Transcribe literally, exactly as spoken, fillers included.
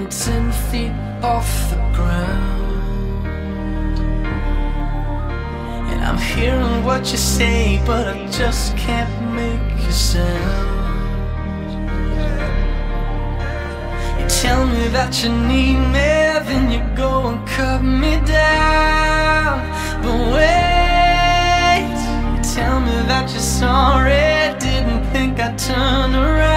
only ten feet off the ground. And I'm hearing what you say, but I just can't make a sound. You tell me that you need me, then you go and cut me down. But wait, you tell me that you're sorry, didn't think I'd turn around.